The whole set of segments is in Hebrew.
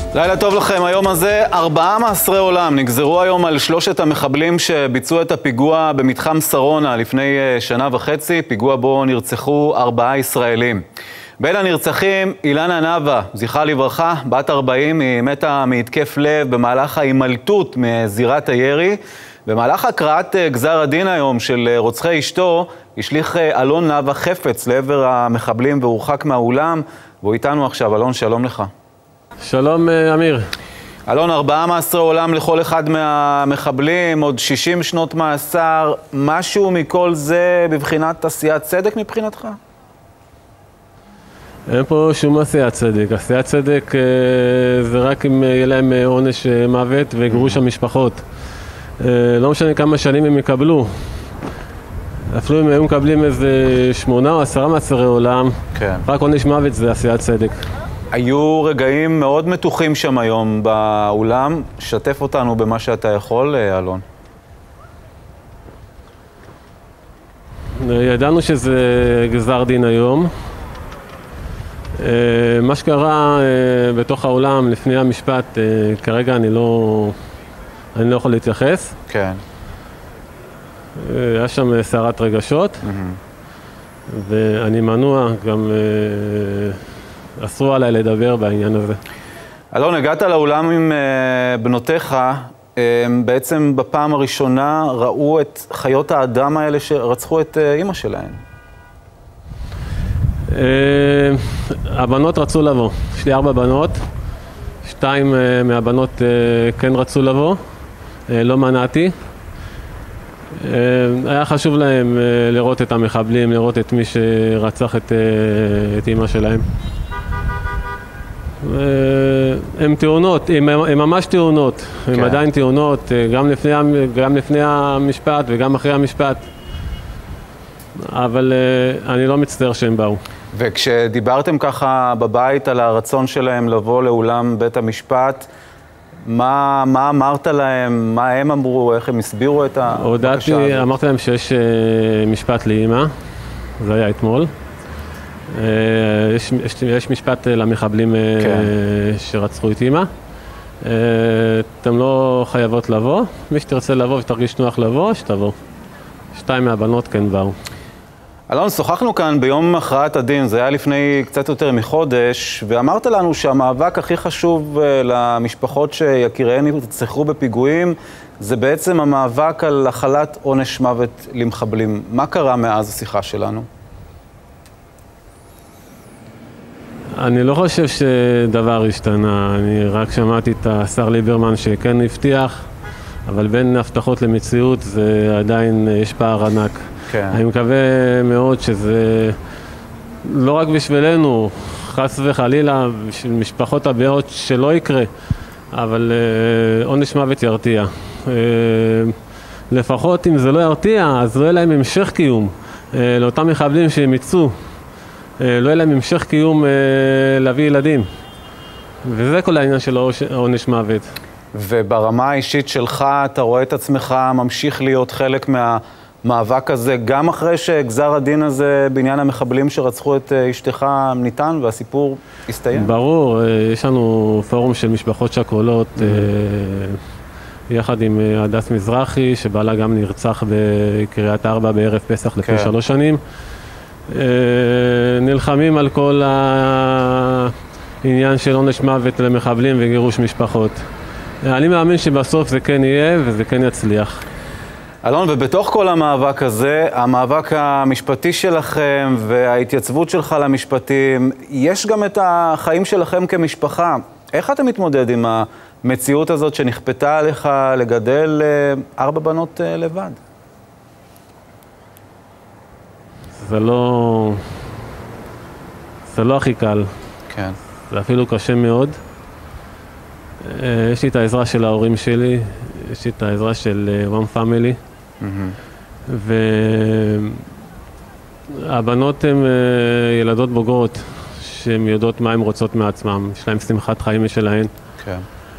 לילה טוב לכם. היום הזה 4 מאסרי עולם נגזרו היום על 3 המחבלים שביצעו את הפיגוע במתחם שרונה לפני 1.5 שנה, פיגוע בו נרצחו 4 ישראלים. בין הנרצחים אילנה נאווה, זכרה לברכה, בת 40, היא מתה מהתקף לב במהלך ההימלטות מזירת הירי. במהלך הקראת גזר הדין היום של רוצחי אשתו, השליך אלון נאווה חפץ לעבר המחבלים והורחק מהאולם, והוא איתנו עכשיו. אלון, שלום לך. שלום אמיר. אלון, 4 מאסרי עולם לכל אחד מהמחבלים, עוד 60 שנות מאסר, משהו מכל זה בבחינת עשיית צדק מבחינתך? אין פה שום עשיית צדק. עשיית צדק זה רק אם יהיה להם עונש מוות וגירוש המשפחות. לא משנה כמה שנים הם יקבלו. אפילו אם הם מקבלים איזה 8 או 10 מאסרי עולם, כן. רק עונש מוות זה עשיית צדק. היו רגעים מאוד מתוחים שם היום באולם. שתף אותנו במה שאתה יכול, אלון. ידענו שזה גזר דין היום. מה שקרה בתוך האולם לפני המשפט, כרגע אני לא יכול להתייחס. כן. היה שם סערת רגשות, ואני מנוע, גם אסרו עליי לדבר בעניין הזה. אלון, הגעת לאולם עם בנותיך, בעצם בפעם הראשונה ראו את חיות האדם האלה שרצחו את אמא שלהם. הבנות רצו לבוא. יש לי 4 בנות, 2 מהבנות כן רצו לבוא, לא מנעתי. היה חשוב להם לראות את המחבלים, לראות את מי שרצח את אמא שלהם. הם תאונות, הם ממש תאונות, הם כן. עדיין תאונות, גם לפני המשפט וגם אחרי המשפט. אבל אני לא מצטער שהם באו. וכשדיברתם ככה בבית על הרצון שלהם לבוא לאולם בית המשפט, מה אמרת להם? מה הם אמרו? איך הם הסבירו את הבקשה הזאת? אמרתי להם שיש משפט לאמא, זה היה אתמול. יש משפט למחבלים שרצחו את אמא. אתם לא חייבות לבוא, מי שתרצה לבוא ותרגיש נוח לבוא, שתבוא. 2 מהבנות כן באו. אלון, שוחחנו כאן ביום הכרעת הדין, זה היה לפני קצת יותר מחודש, ואמרת לנו שהמאבק הכי חשוב למשפחות שיקיריהן נרצחו בפיגועים, זה בעצם המאבק על החלת עונש מוות למחבלים. מה קרה מאז השיחה שלנו? אני לא חושב שדבר השתנה, אני רק שמעתי את השר ליברמן שכן הבטיח, אבל בין הבטחות למציאות זה עדיין יש פער ענק. כן. אני מקווה מאוד שזה לא רק בשבילנו, חס וחלילה, בשביל משפחות הבאות שלא יקרה, אבל עונש מוות ירתיע. לפחות אם זה לא ירתיע, אז לא יהיה להם המשך קיום. לאותם מחבלים שהם יצאו, לא יהיה להם המשך קיום להביא ילדים. וזה כל העניין של עונש מוות. וברמה האישית שלך, אתה רואה את עצמך ממשיך להיות חלק מהמאבק הזה, גם אחרי שגזר הדין הזה בעניין המחבלים שרצחו את אשתך ניתן והסיפור הסתיים? ברור, יש לנו פורום של משפחות שכולות, יחד עם הדס מזרחי, שבעלה גם נרצח בקריית 4 בערב פסח לפני 3 שנים. נלחמים על כל העניין של עונש מוות למחבלים וגירוש משפחות. אני מאמין שבסוף זה כן יהיה וזה כן יצליח. אלון, ובתוך כל המאבק הזה, המאבק המשפטי שלכם וההתייצבות שלך למשפטים, יש גם את החיים שלכם כמשפחה. איך אתה מתמודד עם המציאות הזאת שנכפתה עליך לגדל 4 בנות לבד? זה לא הכי קל. כן. זה אפילו קשה מאוד. יש לי את העזרה של ההורים שלי, יש לי את העזרה של One Family. והבנות הן ילדות בוגרות שהן יודעות מה הן רוצות מעצמם, יש להן שמחת חיים משלהן. כן.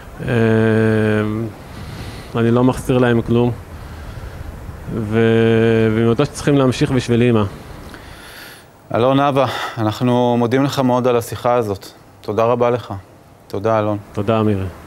אני לא מחסיר להן כלום, והן יודעות שצריכים להמשיך בשביל אמא. אלון נאווה, אנחנו מודים לך מאוד על השיחה הזאת. תודה רבה לך. תודה, אלון. תודה, אמירי.